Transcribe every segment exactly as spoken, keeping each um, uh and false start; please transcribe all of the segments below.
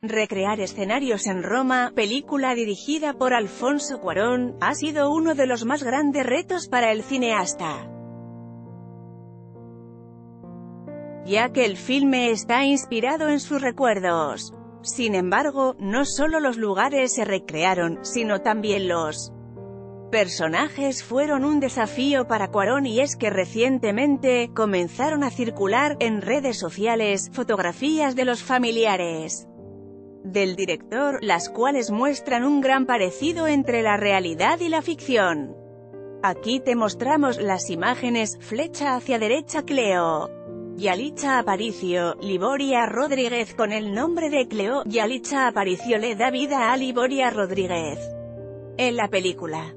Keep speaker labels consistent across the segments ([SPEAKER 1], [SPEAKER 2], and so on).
[SPEAKER 1] Recrear escenarios en Roma, película dirigida por Alfonso Cuarón, ha sido uno de los más grandes retos para el cineasta, ya que el filme está inspirado en sus recuerdos. Sin embargo, no solo los lugares se recrearon, sino también los personajes fueron un desafío para Cuarón, y es que recientemente comenzaron a circular en redes sociales fotografías de los familiares del director, las cuales muestran un gran parecido entre la realidad y la ficción. Aquí te mostramos las imágenes. Flecha hacia derecha. Cleo, Yalitza Aparicio. Liboria Rodríguez. Con el nombre de Cleo, Yalitza Aparicio le da vida a Liboria Rodríguez en la película.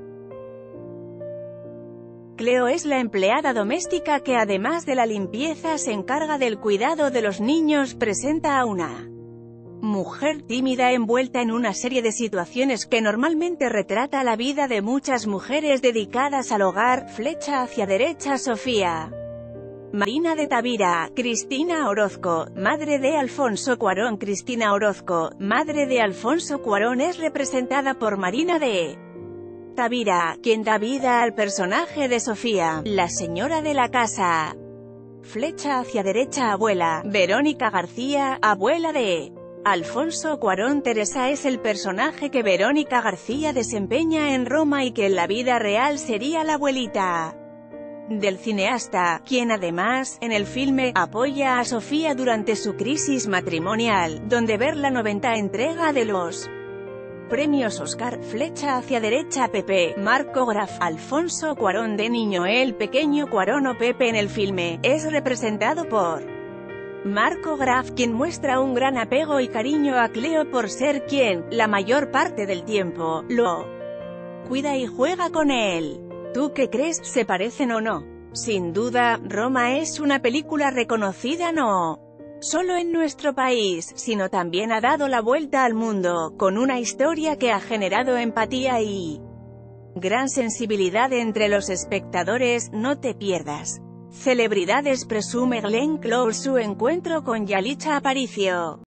[SPEAKER 1] Cleo es la empleada doméstica que, además de la limpieza, se encarga del cuidado de los niños. Presenta a una mujer tímida envuelta en una serie de situaciones que normalmente retrata la vida de muchas mujeres dedicadas al hogar. Flecha hacia derecha. Sofía Marina de Tavira. Cristina Orozco, madre de Alfonso Cuarón. Cristina Orozco, madre de Alfonso Cuarón, es representada por Marina de Tavira, quien da vida al personaje de Sofía, la señora de la casa. Flecha hacia derecha. Abuela. Verónica García, abuela de Alfonso Cuarón. Teresa es el personaje que Verónica García desempeña en Roma y que en la vida real sería la abuelita del cineasta, quien además, en el filme, apoya a Sofía durante su crisis matrimonial, donde ver la noventa entrega de los premios Oscar. Flecha hacia derecha. Pepe, Marco Graf. Alfonso Cuarón de niño. El pequeño Cuarón o Pepe en el filme, es representado por Marco Graf, quien muestra un gran apego y cariño a Cleo por ser quien, la mayor parte del tiempo, lo cuida y juega con él. ¿Tú qué crees? ¿Se parecen o no? Sin duda, Roma es una película reconocida no solo en nuestro país, sino también ha dado la vuelta al mundo, con una historia que ha generado empatía y gran sensibilidad entre los espectadores. No te pierdas. Celebridades. Presume Glenn Close su encuentro con Yalitza Aparicio.